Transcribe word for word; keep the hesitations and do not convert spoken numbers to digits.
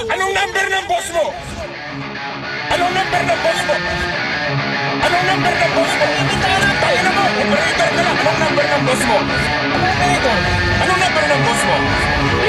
Anong number ng boss mo? Anong number ng boss mo? Anong number ng boss mo? Tayo na mo, operator ka lang. Anong number ng boss mo? Operator. Anong number ng boss mo?